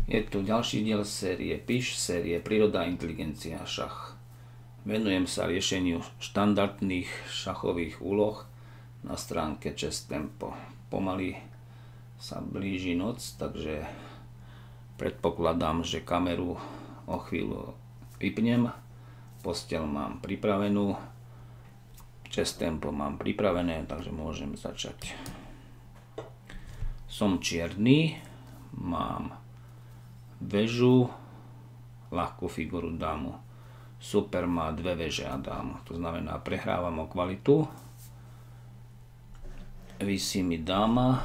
Je tu ďalší diel série PIŠ, série Príroda, inteligencia, šach. Venujem sa riešeniu štandardných šachových úloh na stránke Chess Tempo. Pomaly sa blíži noc, takže predpokladám, že kameru o chvíľu vypnem. Posteľ mám pripravenú, Chess Tempo mám pripravené, takže môžem začať. Som čierny, mám väžu, ľahkú figuru dámu. Super má dve veže a dámu, to znamená prehrávam o kvalitu. Visí mi dáma,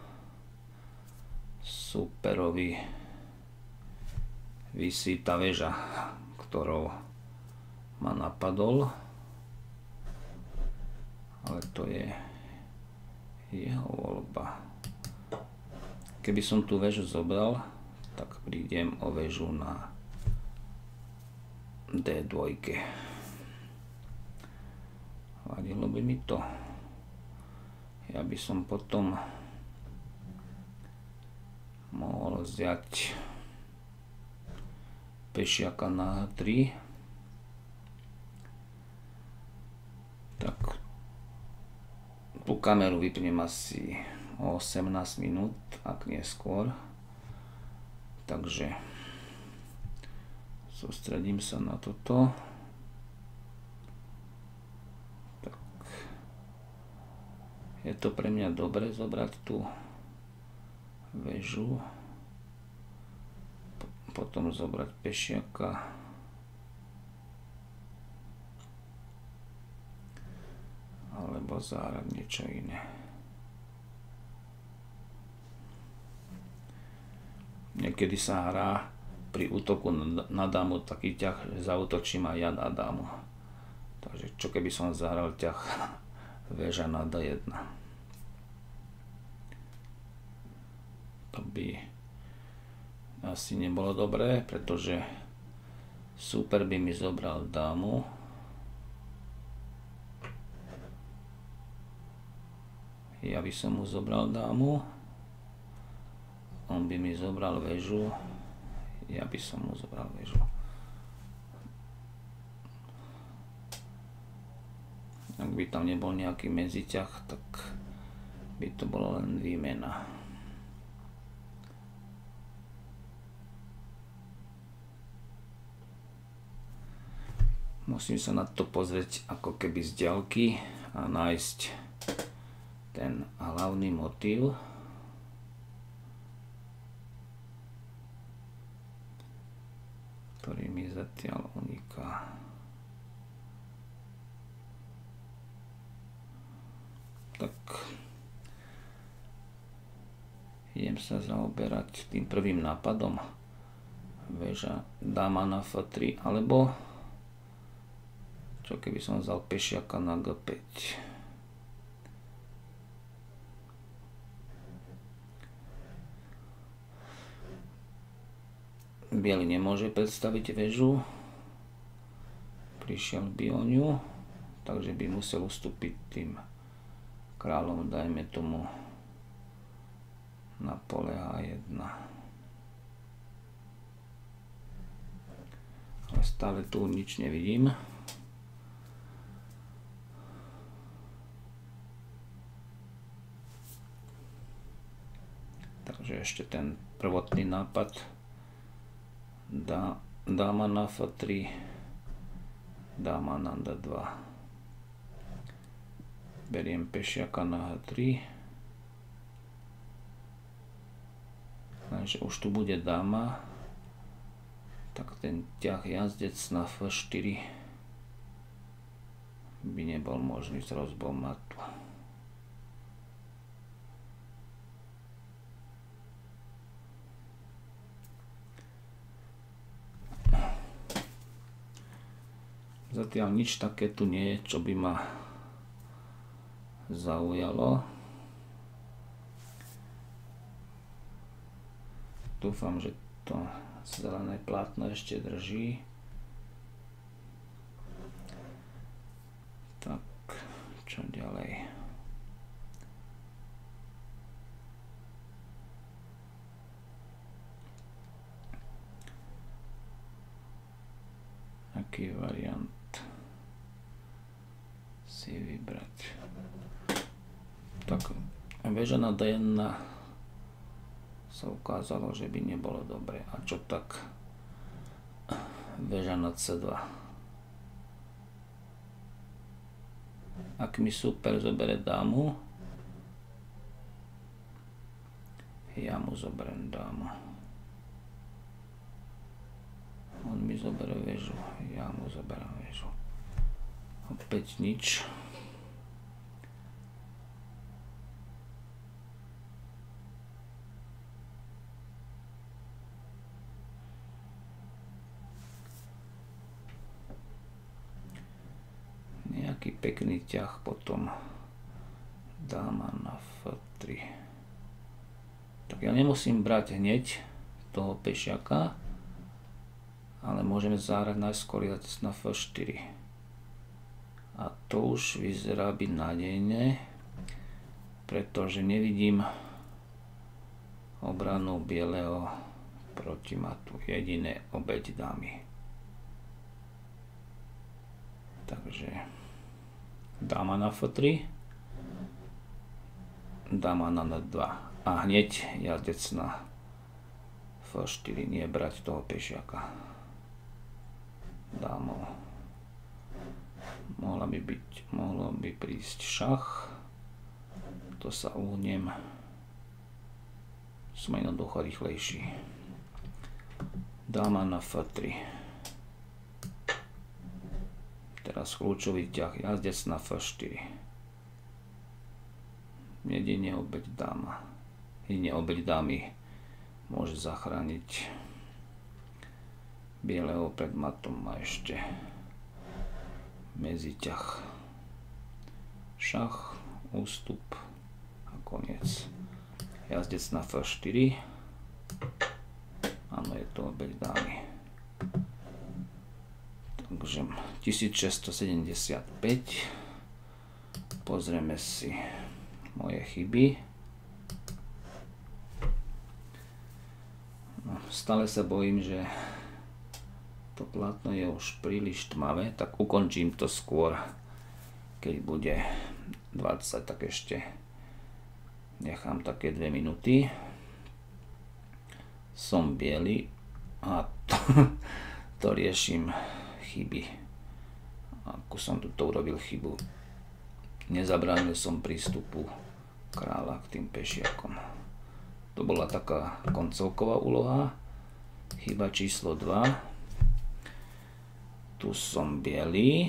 superovi visí tá väža, ktorou ma napadol, ale to je jeho voľba. Keby som tú väžu zobral, tak prídem o väžu na D2. Vadilo by mi to. Ja by som potom mohol vziať pešiaka na H3. Tak tú kameru vypnem asi o 18 minút, ak nie skôr. Takže sústredím sa na toto. Tak. Je to pre mňa dobre zobrať tú väžu, potom zobrať pešiaka, alebo zahrať niečo iné. Niekedy sa hrá pri útoku na dámu taký ťah, že zaútočím aj ja na dámu. Takže čo keby som zahral ťah väža na D1. To by asi nebolo dobré, pretože super by mi zobral dámu. Ja by som mu zobral dámu. On by mi zobral väžu, ja by som mu zobral väžu. Ak by tam nebol nejaký medziťah, tak by to bolo len výmena. Musím sa na to pozrieť ako keby z diaľky a nájsť ten hlavný motív. Ktorý mi zatiaľ uniká. Tak idem sa zaoberať tým prvým nápadom. Väža dáma na F3, alebo čo keby som vzal pešiaka na G5. Biely nemôže predstaviť väžu, prišiel by o ňu, takže by musel ustúpiť tým kráľom, dajme tomu na pole H1. Ale stále tu nič nevidím. Takže ešte ten prvotný nápad. Dáma na F3, dáma na D2. Beriem pešiaka na H3. Takže už tu bude dáma. Tak ten ťah jazdec na F4 by nebol možný s rozbom matu. Zatiaľ nič také tu nie je, čo by ma zaujalo. Dúfam, že to zelené plátno ešte drží. Tak, čo ďalej? Aký variant si vybrať? Tak väža na D1 sa ukázalo, že by nebolo dobre. A čo tak väža na C2? Ak mi super zobere dámu, ja mu zoberiem dámu. On mi zoberie väžu, ja mu zoberiem väžu. Opäť nič. Nejaký pekný ťah potom dáma na F3. Tak ja nemusím brať hneď toho pešiaka, ale môžeme zahrať najskôr na F4. A to už vyzerá byť nádejné, pretože nevidím obranu bieleho proti matu. Jediné obeť dámy. Takže dáma na F3, dáma na D2 a hneď jazdec na F4, nie brať toho pešiaka. Dámou. Mohlo by prísť šach, to sa uhnem, som jednoducho rýchlejší. Dáma na F3. Teraz kľúčový ťah, jazdec na F4. Jedine obeť dáma. Jedine obeť dámy môže zachrániť bieleho pred matom a ešte medziťah. Šach, ústup a koniec. Jazdec na F4. Áno, je to obeť dámy. Takže 1675. Pozrieme si moje chyby. No, stále sa bojím, že to plátno je už príliš tmavé, tak ukončím to skôr, keď bude 20, tak ešte nechám také 2 minúty. Som biely a to riešim chyby. Ako som tu urobil chybu. Nezabránil som prístupu kráľa k tým pešiakom. To bola taká koncovková úloha. Chyba číslo 2. Tu som biely.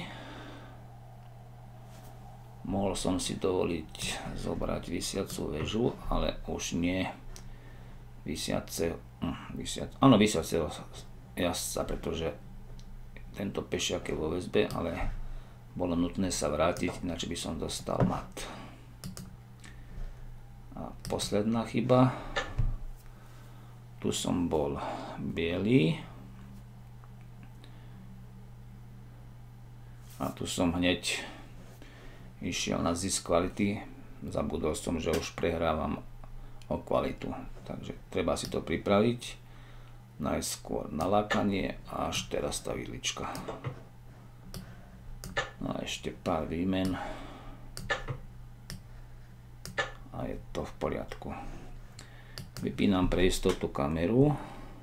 Mohol som si dovoliť zobrať visiacu väžu, ale už nie visiaceho jazdca, pretože tento pešiak je vo väzbe, ale bolo nutné sa vrátiť, ináč by som dostal mat. A posledná chyba. Tu som bol biely. A tu som hneď išiel na zisk kvality. Zabudol som, že už prehrávam o kvalitu. Takže treba si to pripraviť. Najskôr nalákanie a až teraz tá vidlička. No a ešte pár výmen. A je to v poriadku. Vypínam pre istotu kameru.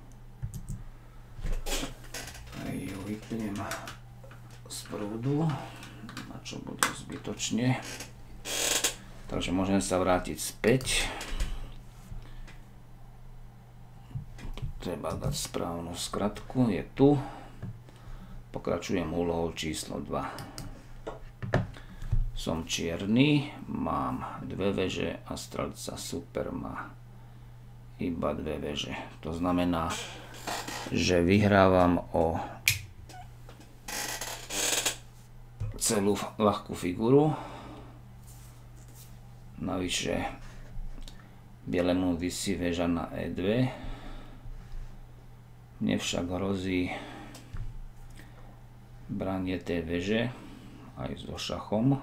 A ju vypnem z prúdu, na čo bude zbytočne. Takže môžem sa vrátiť späť. Treba dať správnu skratku, je tu. Pokračujem úlohou číslo 2. Som čierny, mám 2 veže a strelca super má iba 2 veže. To znamená, že vyhrávam o celú ľahkú figuru. Navyše bielemu visí väža na E2. Mne však hrozí branie tej veže aj so šachom.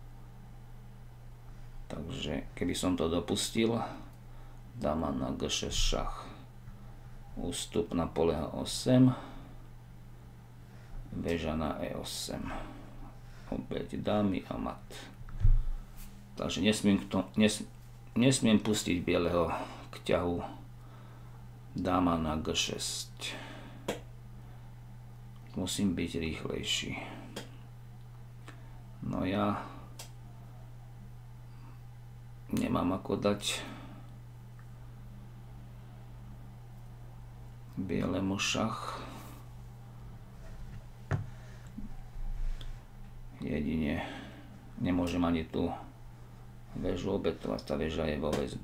Takže keby som to dopustil, dáma na G6 šach. Ústup na pole 8. Väža na E8. Opäť dámy a mat. Takže nesmiem pustiť bieleho k ťahu. Dáma na G6. Musím byť rýchlejší. No ja nemám ako dať bielemu šach. Jedine nemôžem ani tú väžu obetovať, tá väža je vo väzbe.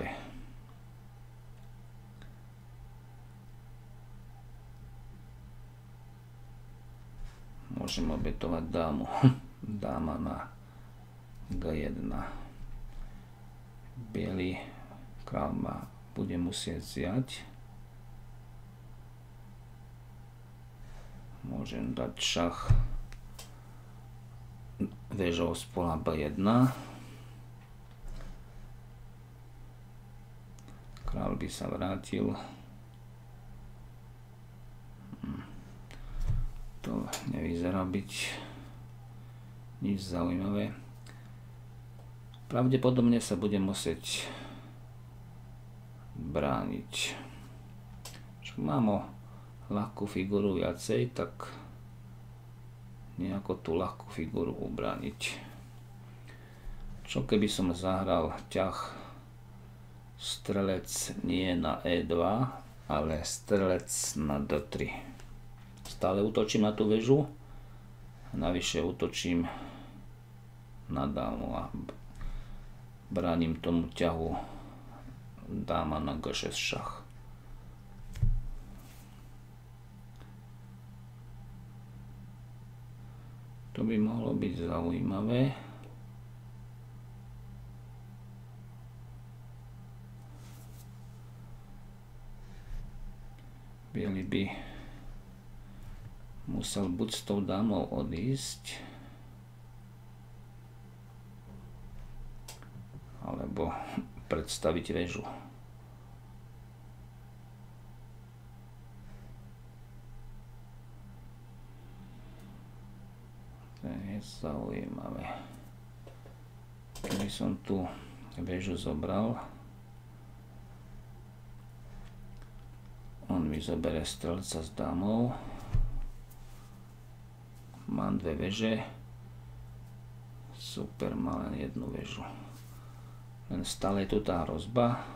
Môžem obetovať dámu. Dáma na G1. Bielý kráľ ma bude musieť vziať. Môžem dať šach väžou z pola B1. Kráľ by sa vrátil. To nevyzerá byť nič zaujímavé. Pravdepodobne sa budem musieť brániť. Čo mám o ľahkú figuru viacej, tak nejako tú ľahkú figuru ubrániť. Čo keby som zahral ťah strelec nie na E2, ale strelec na D3. Stále útočím na tú väžu, navyše útočím na dámu a bránim tomu ťahu dáma na G6 šach. To by mohlo byť zaujímavé. Bielý by musel buď s tou dámou odísť, alebo predstaviť väžu. To je zaujímavé. Keby som tú väžu zobral, on mi zoberie strelca s dámou. Mám dve väže. Super, má len jednu väžu. Len stále je tu tá hrozba.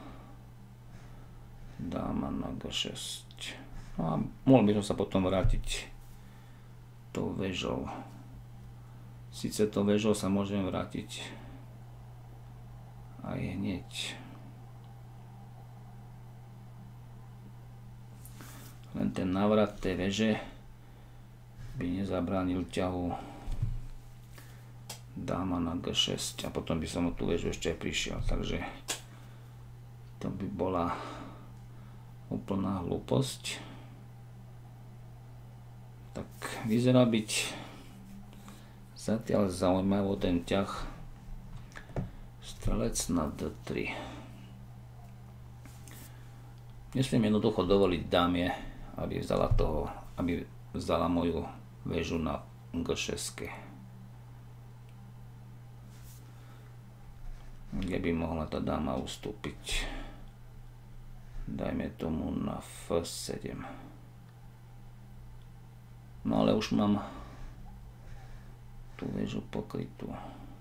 Dáma na G6. No a mohol by som sa potom vrátiť tou väžou. Sice tou väžou sa môžem vrátiť aj hneď. Len ten návrat tej väže by nezabránil ťahu dáma na G6 a potom by som o tú väžu ešte prišiel, takže to by bola úplná hlúposť. Tak vyzerá byť zatiaľ zaujímavo ten ťah strelec na D3. Nesmiem jednoducho dovoliť dáme, aby vzala moju väžu na G6. Kde by mohla tá dáma ustúpiť? Dajme tomu na F7. No ale už mám tú väžu pokrytú.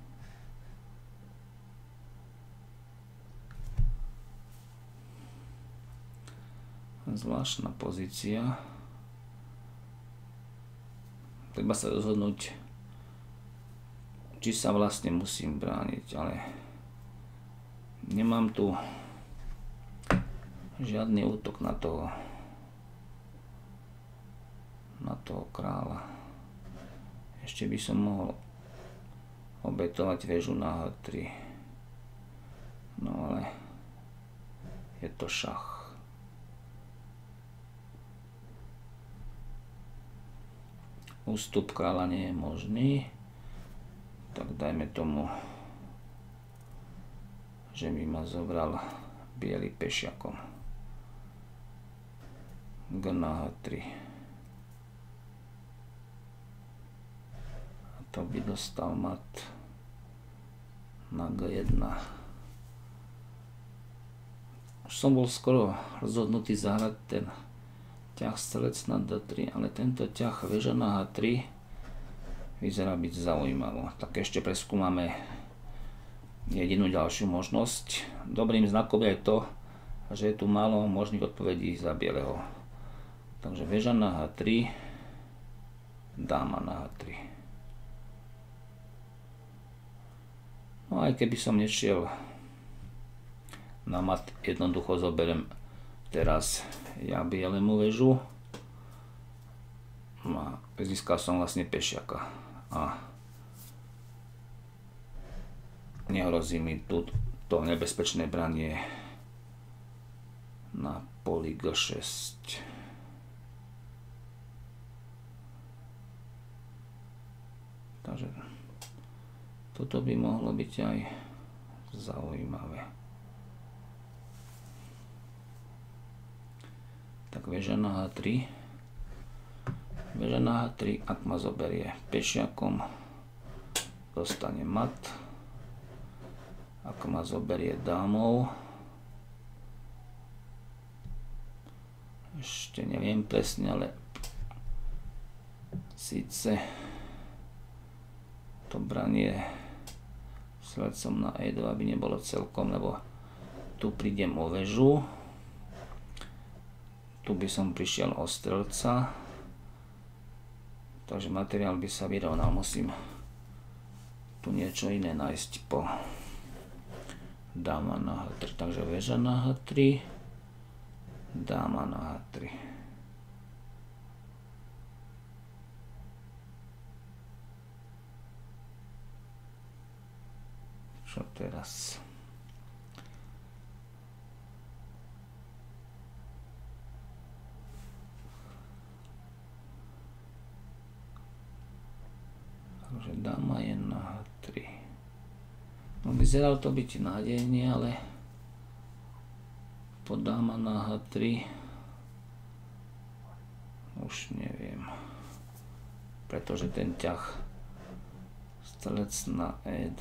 Zvláštna pozícia. Treba sa rozhodnúť, či sa vlastne musím brániť, ale nemám tu žiadny útok na toho kráľa. Ešte by som mohol obetovať väžu na H3. No ale je to šach. Ústup kráľa nie je možný, tak dajme tomu, že by ma zobral biely pešiakom. G na H3. to by dostal mat na G1. Už som bol skoro rozhodnutý zahrať ten ťah strelec na D3, ale tento ťah väža na H3 vyzerá byť zaujímavo. Tak ešte preskúmame jedinú ďalšiu možnosť. Dobrým znakom je aj to, že je tu málo možných odpovedí za bieleho. Takže väža na H3, dáma na H3. No aj keby som nešiel na mat, jednoducho zoberiem teraz ja bielemu väžu a získal som vlastne pešiaka a nehrozí mi tu to nebezpečné branie na poli G6. Takže toto by mohlo byť aj zaujímavé. Tak väža na H3. Väža na H3, ak ma zoberie pešiakom, dostane mat. Ak ma zoberie dámou, ešte neviem presne, ale síce to branie sledcom na E2 by nebolo celkom, lebo tu prídem o väžu. Tu by som prišiel o strelca, takže materiál by sa vyrovnal. Musím tu niečo iné nájsť po dáma na H3. Takže väža na H3, dáma na H3. Čo teraz? Takže dáma je na H3. No vyzeralo to byť nádejne, ale po dáma na H3 už neviem. Pretože ten ťah strelec na E2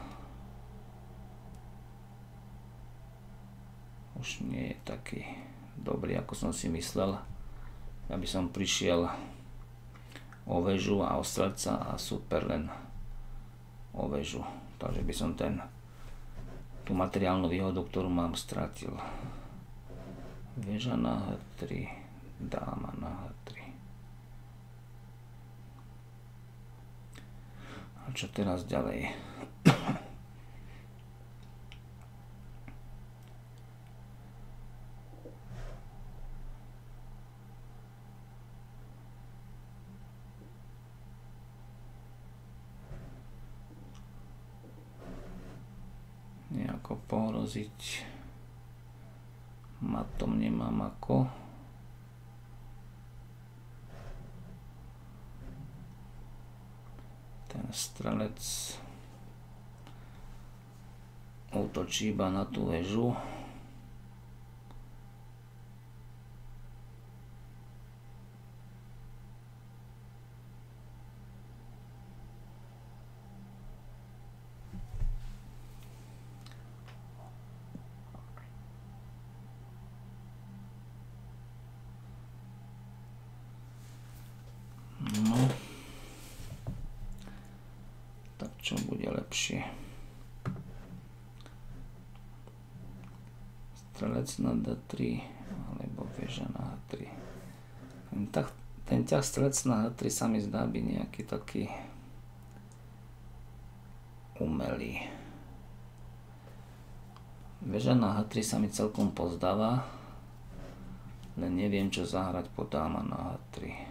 už nie je taký dobrý, ako som si myslel. Ja by som prišiel o väžu a o strelca a super len o väžu. Takže by som tú materiálnu výhodu, ktorú mám, stratil. Väža na H3, dáma na H3. A čo teraz ďalej? Nejako pohroziť matom nemám ako. Ten strelec útočí iba na tú väžu. No, tak čo bude lepšie? Strelec na D3 alebo väža na H3. Ten ťah strelec na H3 sa mi zdá byť nejaký taký umelý. Väža na H3 sa mi celkom pozdáva, len neviem, čo zahrať po dáma na H3.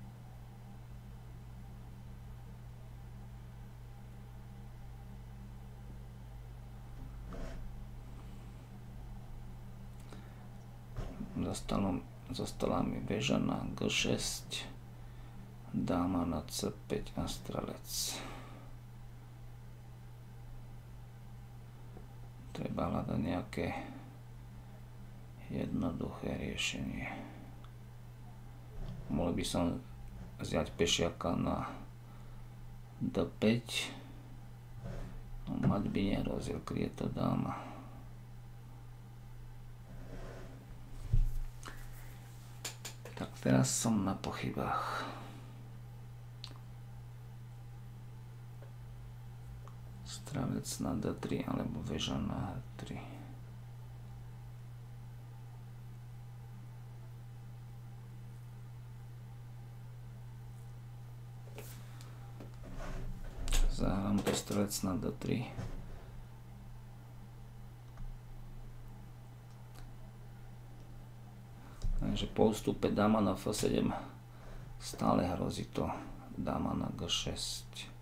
Zostala mi väža na G6, dáma na C5 a strelec. Treba hľadať nejaké jednoduché riešenie. Mohol by som vziať pešiaka na D5. No, mat by nehrozil, kryje to dáma. Tak teraz som na pochybách. Stravec na D3 alebo väža na H3. Zahrám to strelec na D3. Takže po ústupe dáma na F7 stále hrozí to dáma na G6.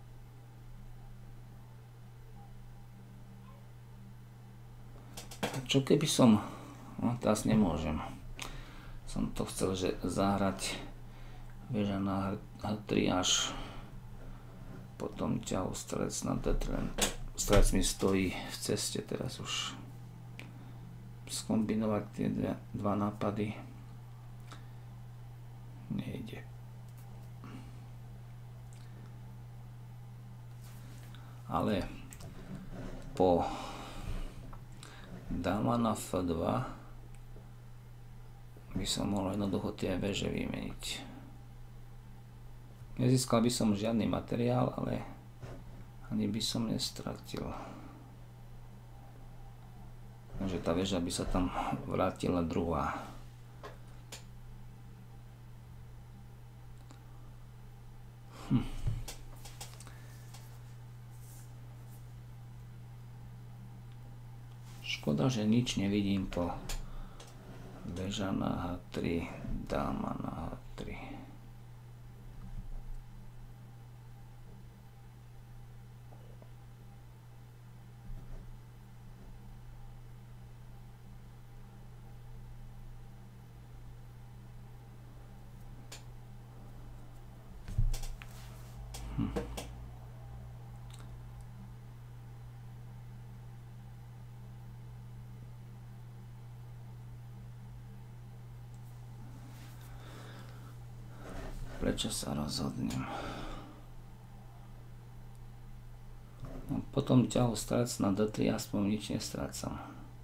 A čo keby som... No teraz nemôžem. Som to chcel, že zahrať väža na H3 až potom ťahu strelec na D3. Strelec mi stojí v ceste teraz už. Skombinovať tie dva nápady nejde. Ale po dáma na F2 by som mohol jednoducho tie väže vymeniť. Nezískal by som žiadny materiál, ale ani by som nestratil. Takže tá väža by sa tam vrátila druhá. Škoda, že nič nevidím po väža na H3, dáma na H3. Prečo sa rozhodnem? No, potom ťahu strelec na D3 aspoň nič nestrácam.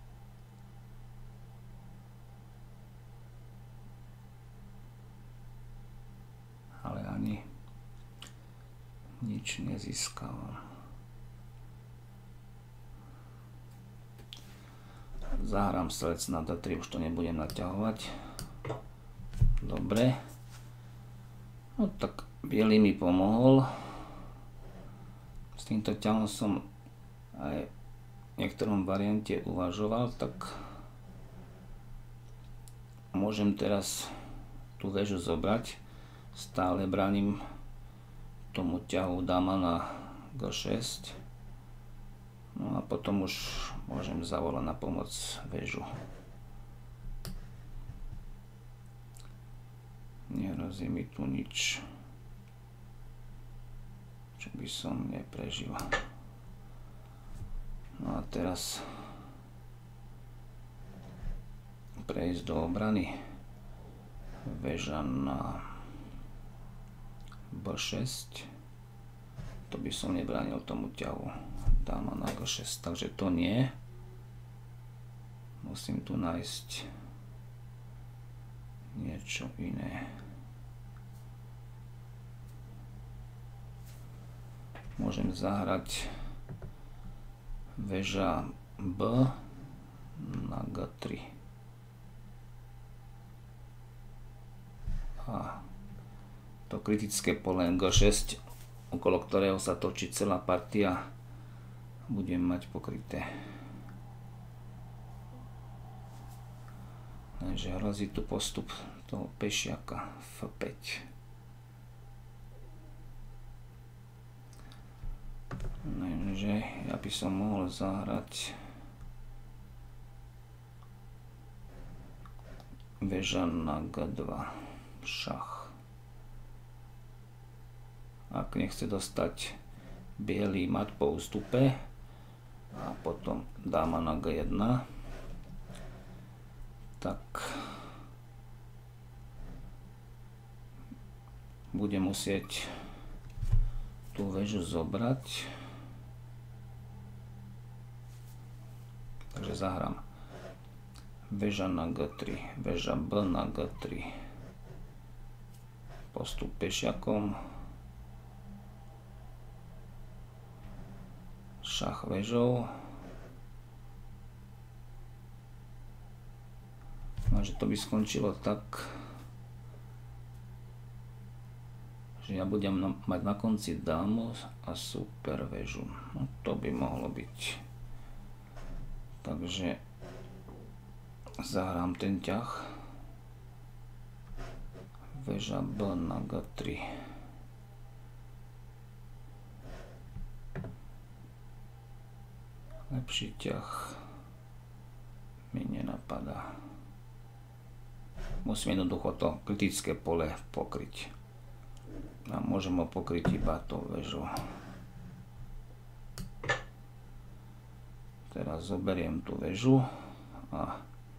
Ale ani nič nezískavam. Zahrám strelec na D3, už to nebudem naťahovať. Dobre. No tak bielý mi pomohol. S týmto ťahom som aj v niektorom variante uvažoval, tak môžem teraz tú väžu zobrať. Stále bránim tomu ťahu dáma na G6. No a potom už môžem zavolať na pomoc väžu. Nehrozí mi tu nič, čo by som neprežil. No a teraz prejsť do obrany. Väža na B6. To by som nebránil tomu ťahu dáma na G6, takže to nie. Musím tu nájsť niečo iné. Môžem zahrať väža B na G3. A to kritické pole G6, okolo ktorého sa točí celá partia, budem mať pokryté. Takže hrozí tu postup toho pešiaka F5. Takže ja by som mohol zahrať väža na G2, šach. Ak nechce dostať bielý mat po ústupe, a potom dáma na G1, tak bude musieť tú tú väžu zobrať. Takže zahrám väža na G3, väža B na G3, postup pešiakom, šach väžou. Takže to by skončilo tak, že ja budem mať na konci dámu a super väžu. No to by mohlo byť. Takže zahrám ten ťah. Väža B na G3. Lepší ťah mi nenapadá. Musím jednoducho to kritické pole pokryť. A môžem ho pokryť iba tou väžou. Teraz zoberiem tú väžu a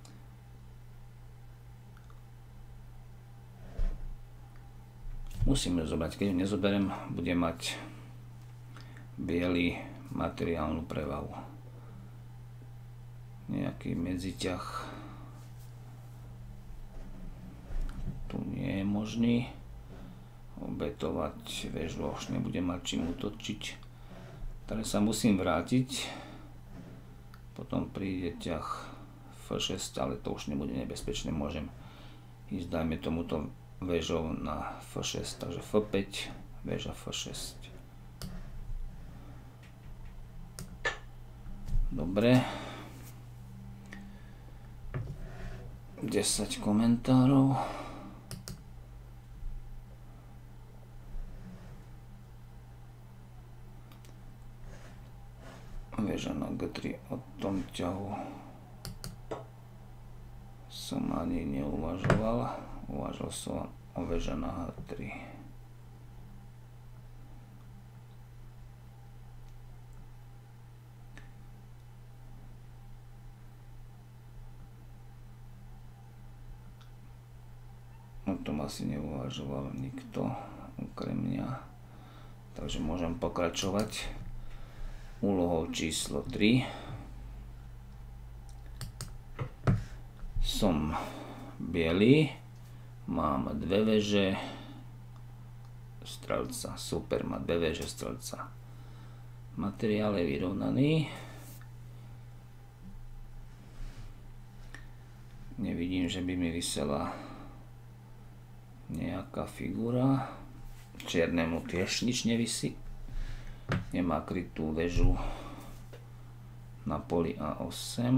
musím ju zobrať. Keď ju nezoberiem, budem mať biely materiálnu prevahu. Nejaký medziťah tu nie je možný. Obetovať väžu už nebudem mať čím útočiť. Takže sa musím vrátiť. Potom príde ťah F6, ale to už nebude nebezpečné. Môžem ísť, dajme tomuto väžou na F6, takže F5, väža F6. Dobre. 10 komentárov. Väža na G3, o tom ťahu som ani neuvažoval. Uvažoval som o väža na H3. O tom asi neuvažoval nikto okrem mňa. Takže môžem pokračovať úlohou číslo 3. Som biely, mám dve väže strelca, super, má dve väže strelca. Materiál je vyrovnaný. Nevidím, že by mi visela nejaká figura. Čiernemu tiež nič nevisí. Nemá krytú väžu na poli A8.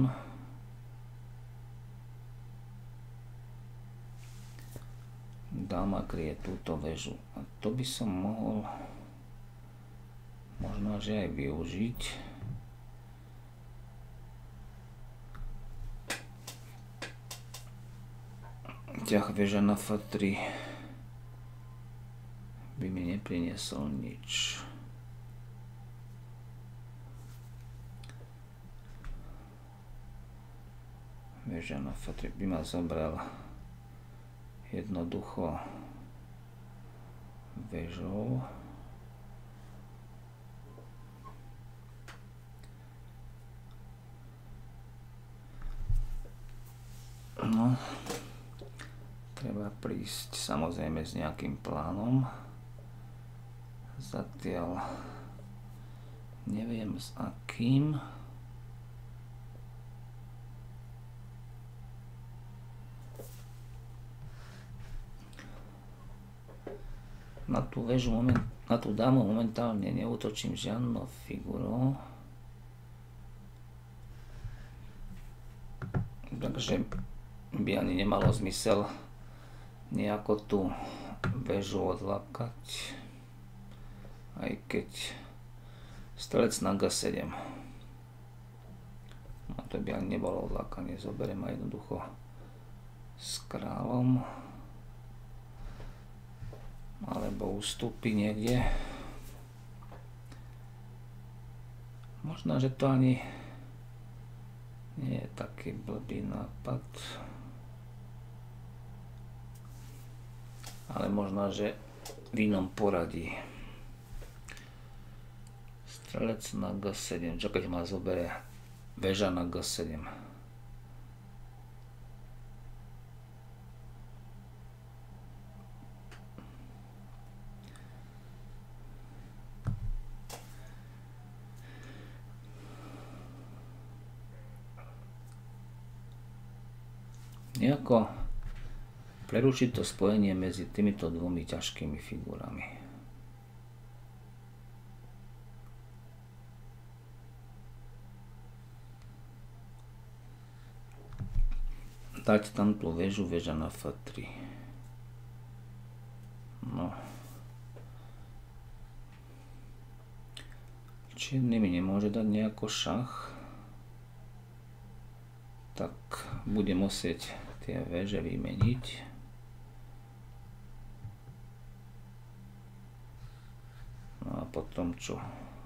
Dáma kryje túto väžu. A to by som mohol možno že aj využiť. Ťah väža na F3 by mi nepriniesol nič. Väža na F3 by ma zobral jednoducho väžou. No, treba prísť samozrejme s nejakým plánom. Zatiaľ neviem s akým. Na tú väžu, na tú dámu momentálne neútočím žiadnou figurou. Takže by ani nemalo zmysel nejako tú väžu odlákať. Aj keď strelec na G7. No to by ani nebolo odlákanie. Zoberiem aj jednoducho s kráľom. Alebo ustúpi niekde. Možno, že to ani nie je taký blbý nápad. Ale možno, že v inom poradí. Strelec na G7. Čo keď ma zoberie väža na G7? Nejako prerušiť to spojenie medzi týmito dvomi ťažkými figurami. Dať tam tú väžu, väža na F3. No. Čierny mi nemôže dať nejako šach. Tak budem musieť tie väže vymeniť. No a potom čo?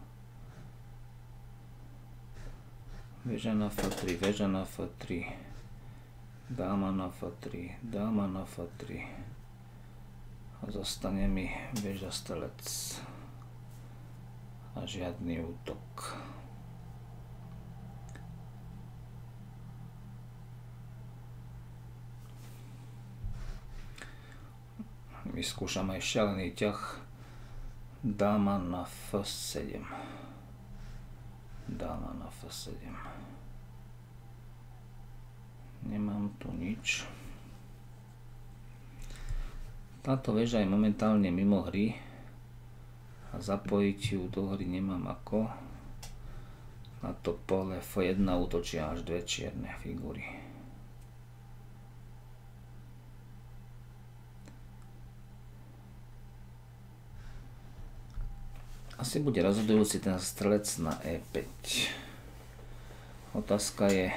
Väža na F3, väža na F3, dáma na F3, dáma na F3 a zostane mi väža strelec a žiadny útok. Vyskúšam aj šialený ťah. Dáma na F7. Dáma na F7. Nemám tu nič. Táto väža je momentálne mimo hry a zapojiť ju do hry nemám ako. Na to pole F1 útočia až dve čierne figúry. Asi bude rozhodujúci ten strelec na E5. Otázka je,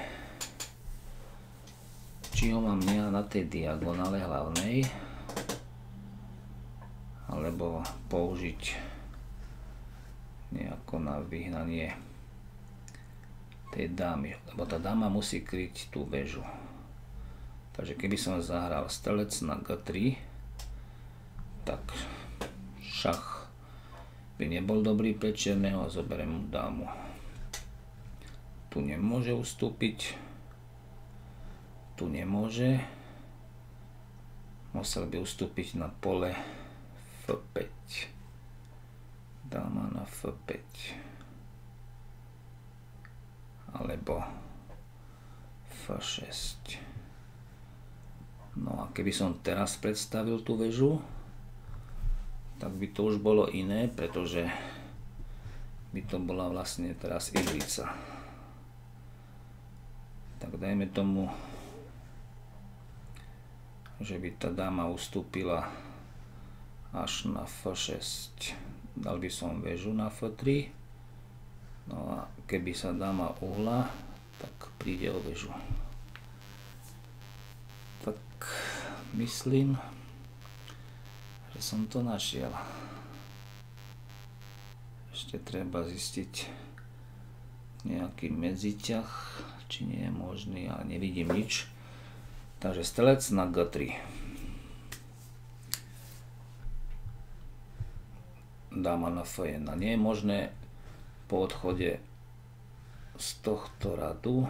či ho mám ja na tej diagonále hlavnej, alebo použiť nejako na vyhnanie tej dámy, lebo tá dáma musí kryť tú väžu. Takže keby som zahral strelec na G3, tak šach by nebol dobrý pre čierneho a zoberiem mu dámu. Tu nemôže ustúpiť. Tu nemôže. Musel by ustúpiť na pole F5. Dáma na F5. Alebo F6. No a keby som teraz predstavil tú väžu, tak by to už bolo iné, pretože by to bola vlastne teraz ihlica. Tak dajme tomu, že by tá dáma ustúpila až na F6. Dal by som väžu na F3. No a keby sa dáma uhla, tak príde o väžu. Tak myslím, že som to našiel. Ešte treba zistiť nejaký medziťah, či nie je možný, ale nevidím nič. Takže strelec na G3. Dáma na F1. Nie je možné po odchode z tohto radu.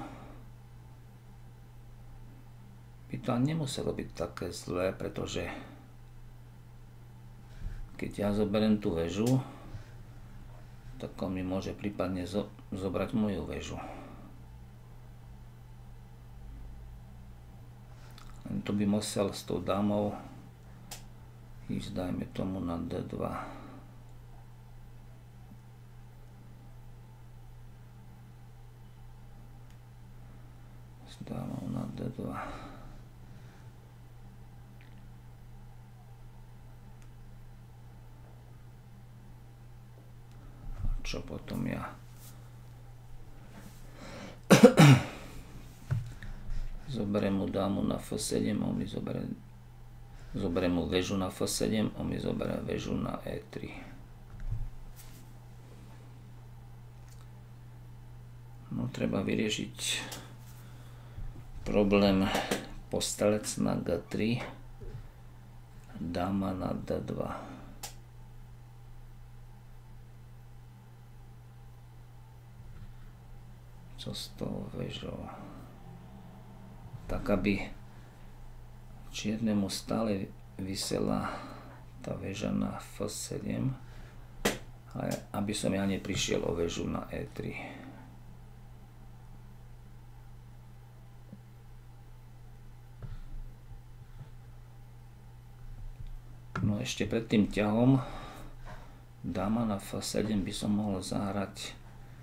By to nemuselo byť také zlé, pretože keď ja zoberiem tú väžu, tak on mi môže prípadne zobrať moju väžu. Len to by musel s tou dámou ísť, dajme tomu, na D2. S dámou na D2. Čo potom ja zoberiem mu dámu na F7, on mi zoberiem mu väžu na F7, on mi zoberie väžu na E3. No treba vyriešiť problém strelec na G3, dáma na D2. čo s tou väžou. Tak aby čiernemu stále visela tá väža na F7, ale aby som ja neprišiel o väžu na E3. No ešte pred tým ťahom dáma na F7 by som mohol zahrať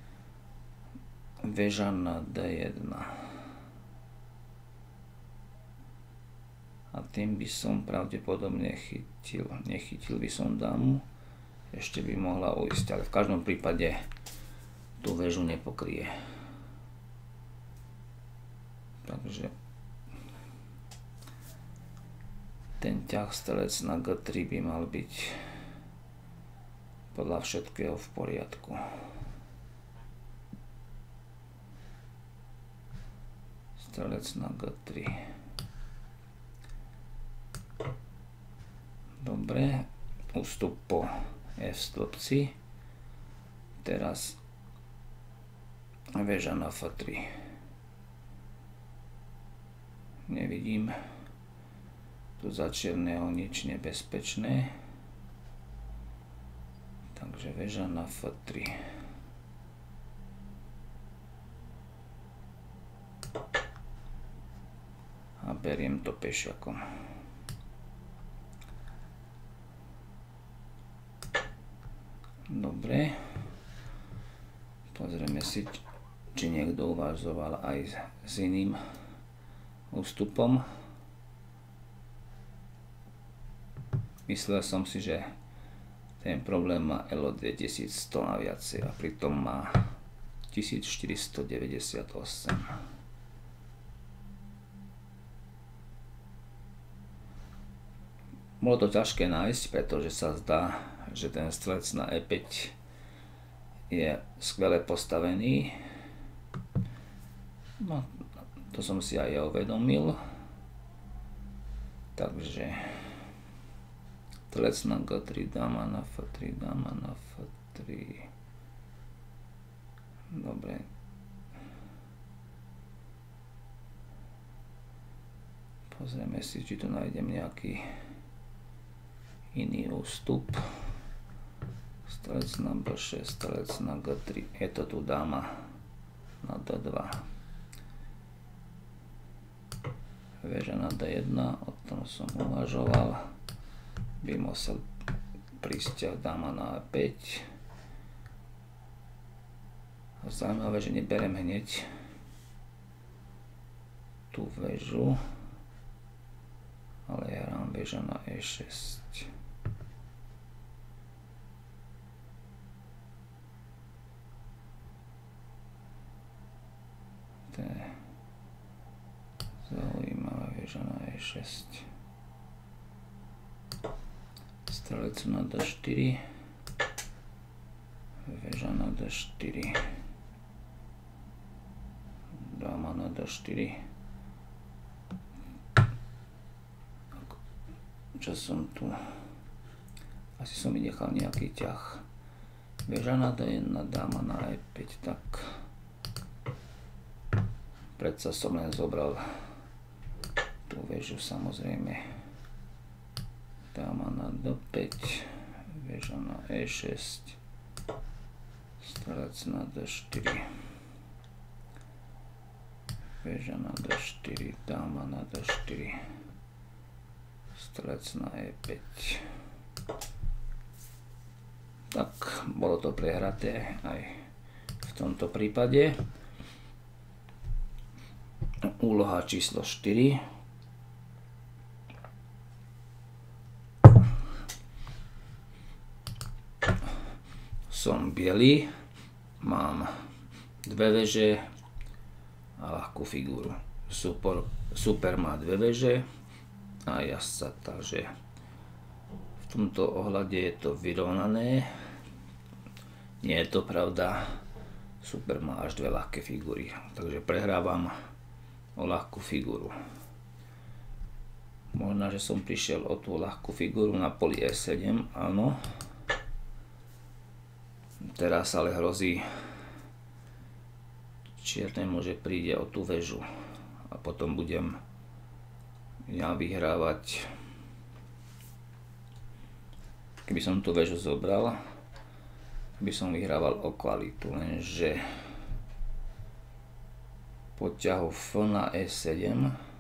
väža na D1. A tým by som pravdepodobne nechytil by som dámu. Ešte by mohla ujsť, ale v každom prípade tú väžu nepokrie. Takže ten ťah strelec na G3 by mal byť podľa všetkého v poriadku. Strelec na G3. Dobre, ústup po F stĺpci. Teraz väža na F3. Nevidím tu za čierneho nič nebezpečné. Takže väža na F3. A beriem to pešiakom. Dobre. Pozrieme si, či niekto uvažoval aj s iným ústupom. Myslel som si, že ten problém má ELO 2100 na viacej a pritom má 1498. Bolo to ťažké nájsť, pretože sa zdá, že ten strelec na E5 je skvele postavený. No, to som si aj ja uvedomil. Takže strelec na G3, dáma na F3, dáma na F3. Dobre. Pozrieme si, či tu nájdem nejaký iný ústup. Strelec na B6, strelec na G3. Je to tu dáma na D2. Väža na D1, o tom som uvažoval. By musel prísť dáma na E5. Zaujímavé, že neberem hneď tú väžu, ale ja hrám väža na E6. To je zaujímavá väža na E6. Strelec na D4. Väža na D4. Dáma na D4. Čo som tu? Asi som mi nechal nejaký ťah. Väža na D1, dáma na E5, tak predsa som len zobral tú väžu, samozrejme. Dáma na D5, väža na E6, strelec na D4, väža na D4, dáma na D4, strelec na E5. Tak, bolo to prehraté aj v tomto prípade. Úloha číslo 4. Som biely, mám dve väže a ľahkú figúru. Super má dve väže a jazdca, takže v tomto ohľade je to vyrovnané. Nie je to pravda, super má až dve ľahké figúry, takže prehrávam o ľahkú figúru. Možno, že som prišiel o tú ľahkú figúru na poli E7, áno. Teraz ale hrozí čiernemu, že príde o tú väžu a potom budem ja vyhrávať. Keby som tú väžu zobral, by som vyhrával o kvalitu, lenže po ťahu F na E7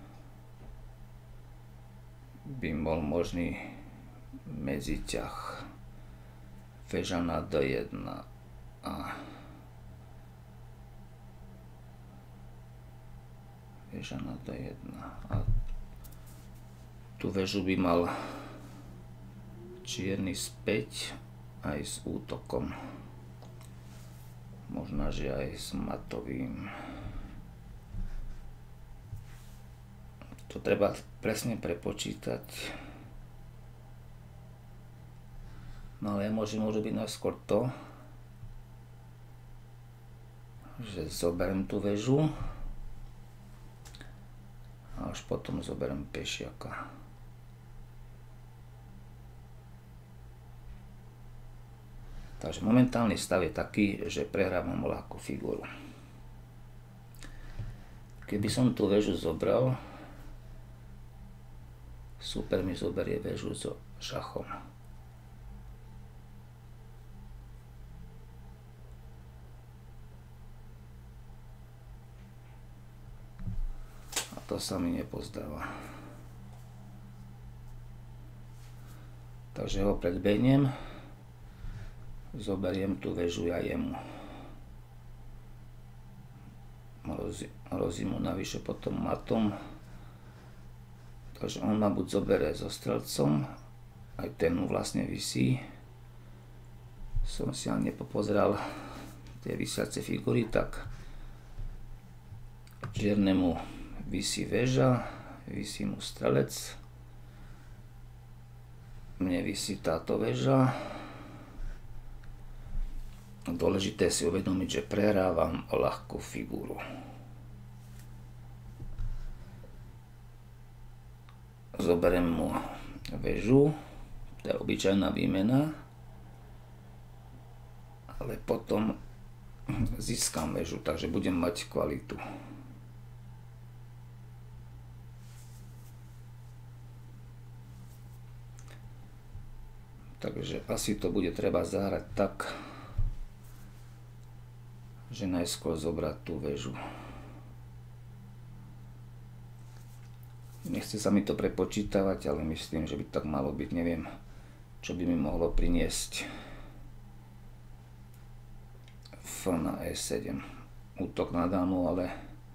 by bol možný medziťah väža na D1 a väža na D1 a tú väžu by mal čierny späť aj s útokom, možno že aj s matovým. To treba presne prepočítať. No ale môže byť najskôr to, že zoberiem tú väžu a až potom zoberiem pešiaka. Takže momentálny stav je taký, že prehrávam o ľahkú figuru. Keby som tú väžu zobral, super mi zoberie väžu so šachom. A to sa mi nepozdáva. Takže ho predbehnem. Zoberiem tú väžu ja jemu. Hrozím mu navyše potom matom. Takže on ma buď zoberie so strelcom, aj ten mu vlastne visí. Som si ani nepopozeral tie visiace figúry, tak čiernemu visí väža, visí mu strelec. Mne visí táto väža. Dôležité si uvedomiť, že prehrávam o ľahkú figúru. Zoberiem mu väžu, to je obyčajná výmena, ale potom získam väžu, takže budem mať kvalitu. Takže asi to bude treba zahrať tak, že najskôr zobrať tú väžu. Nechce sa mi to prepočítavať, ale myslím, že by tak malo byť. Neviem, čo by mi mohlo priniesť F na E7. Útok na dámu, ale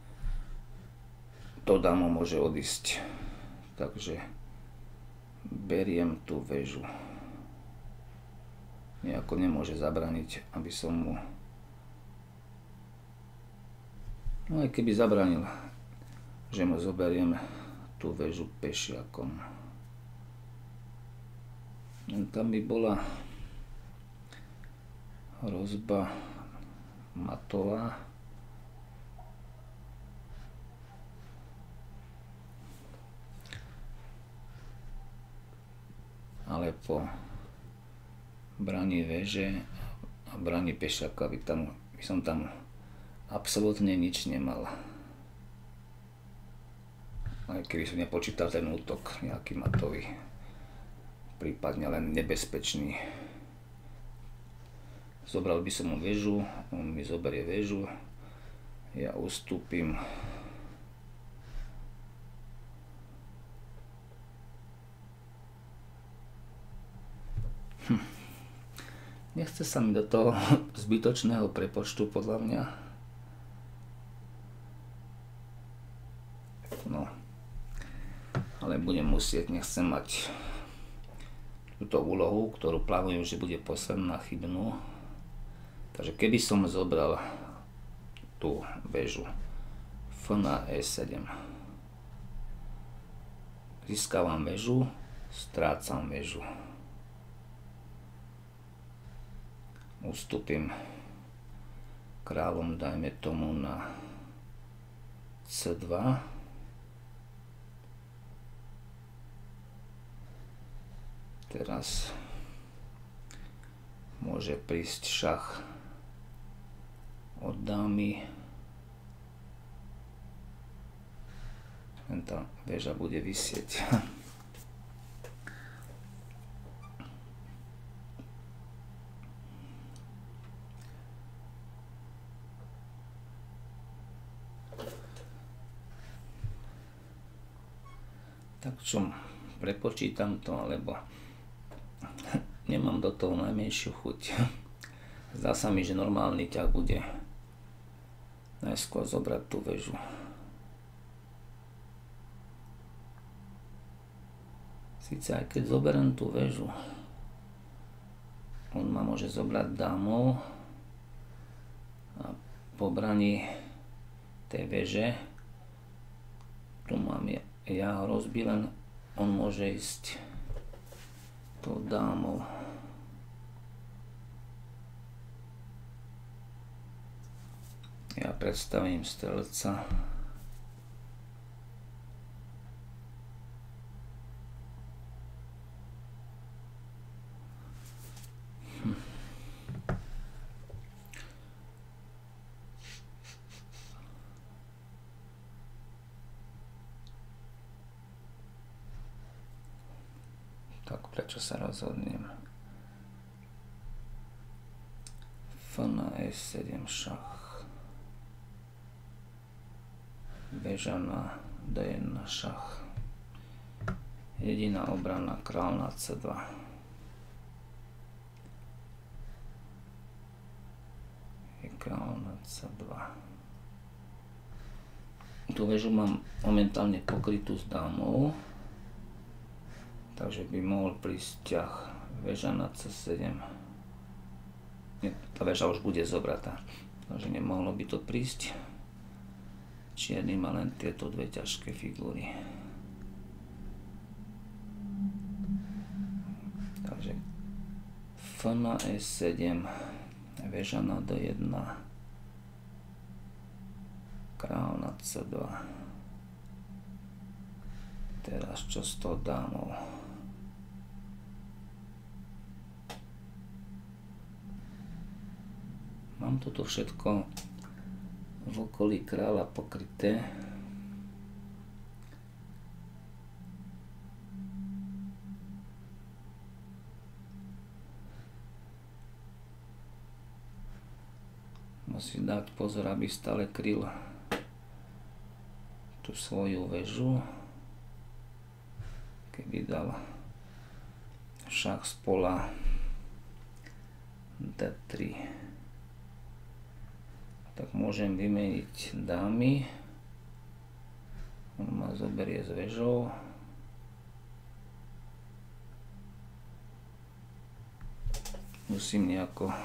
to dámu môže odísť. Takže beriem tú väžu. Nejako nemôže zabrániť, aby som mu... No aj keby zabranil, že mu zoberiem tú väžu pešiakom. Tam by bola hrozba matová. Ale po braní väže a braní pešiaka by som tam absolútne nič nemal. Aj keby som nepočítal ten útok nejaký matový, prípadne len nebezpečný. Zobral by som mu väžu, on mi zoberie väžu, ja ustúpim. Nechce sa mi do toho zbytočného prepočtu podľa mňa. No, ale budem musieť, nechcem mať túto úlohu, ktorú plánujem, že bude posledná, chybnú. Takže keby som zobral tú väžu F na E7, získavam väžu, strácam väžu. Ustúpim kráľom, dajme tomu, na C2. Teraz môže prísť šach od dámy tá väža bude visieť. Tak čo, prepočítam to, alebo nemám do toho najmenšiu chuť. Zdá sa mi, že normálny ťah bude najskôr zobrať tú väžu. Sice aj keď zoberiem tú väžu, on ma môže zobrať dámou a po braní tej väže, tu mám ja ho rozbílen, on môže ísť tou dámou. Ja predstavím strelca. Tak prečo sa rozhodnem? F na E7 šach. Väža na D1 šach. Jediná obrana kráľ na C2. Je kráľ na C2. Tú väžu mám momentálne pokrytú s dámou, takže by mohol prísť ťah väža na C7. Tá väža už bude zobratá, takže nemohlo by to prísť. Čierny má len tieto dve ťažké figúry. Takže F na E7, väža na D1, kráľ na C2. Teraz čo s tou dámou? Mám toto všetko v okolí kráľa pokryté. Musí dať pozor, aby stále kryl tú svoju väžu. Keby dal šach z pola D3, tak môžem vymeniť dámy. On ma zoberie s väžou. Musím nejako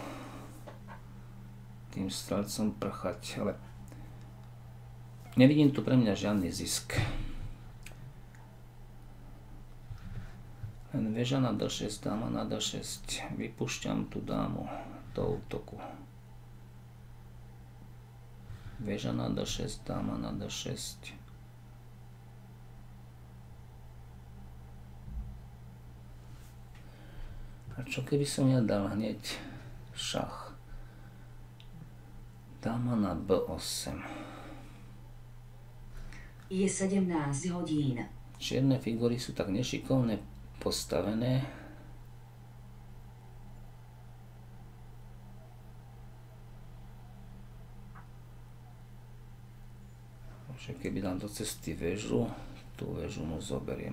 tým strelcom prchať, ale nevidím tu pre mňa žiadny zisk. Len väža na D6, dáma na D6. Vypúšťam tú dámu do útoku. Väža na D6, dáma na D6. A čo keby som ja dal hneď šach? Dáma na B8. Je 17 hodín. Čierne figury sú tak nešikovne postavené. Že keby dám do cesty väžu, tú väžu mu zoberiem.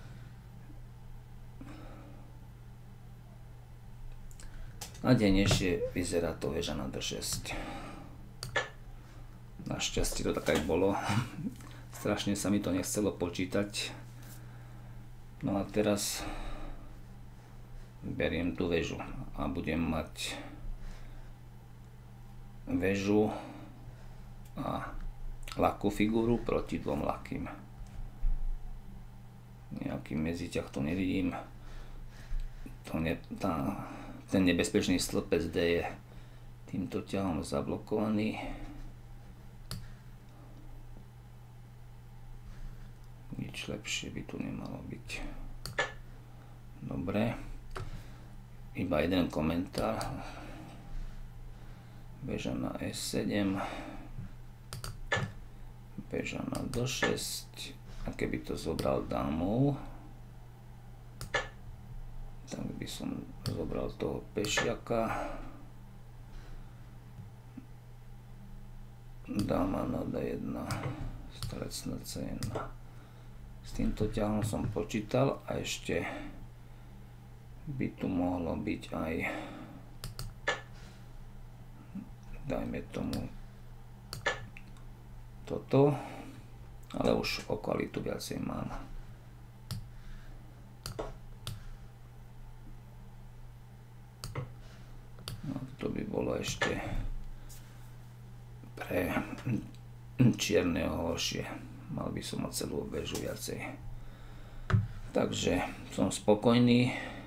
Nádejnejšie vyzerá to väža na D6. Našťastie to tak aj bolo. Strašne sa mi to nechcelo počítať. No a teraz beriem tú väžu a budem mať väžu a ľahkú figúru proti dvom ľahkým. Nejaký medziťah to nevidím. Ten nebezpečný stĺpec D je týmto ťahom zablokovaný. Nič lepšie by tu nemalo byť. Dobre. Iba jeden komentár. Väža na E7. Väža na D6. A keby to zobral dámou, tak by som zobral toho pešiaka. Dáma na D1, strelec na C1. S týmto ťahom som počítal a ešte by tu mohlo byť aj, dajme tomu, toto, ale už o kvalitu viacej mám. No, to by bolo ešte pre čierneho horšie. Mal by som mať celú väžu viacej. Takže som spokojný.